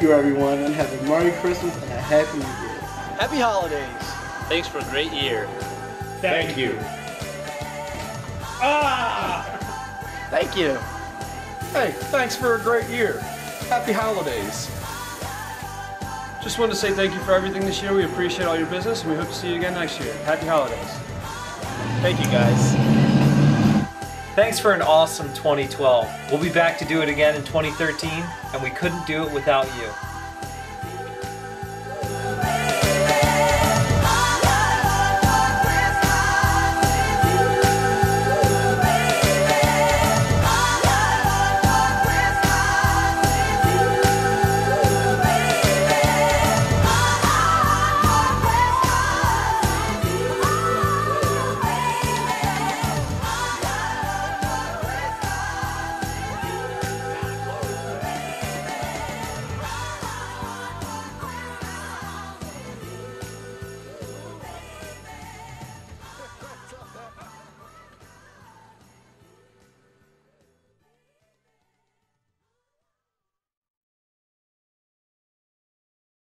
you everyone, and have a Merry Christmas and a Happy New Year. Happy holidays. Thanks for a great year. Thank you. Thank you. Hey, thanks for a great year. Happy holidays. Just wanted to say thank you for everything this year. We appreciate all your business, and we hope to see you again next year. Happy holidays. Thank you, guys. Thanks for an awesome 2012. We'll be back to do it again in 2013, and we couldn't do it without you.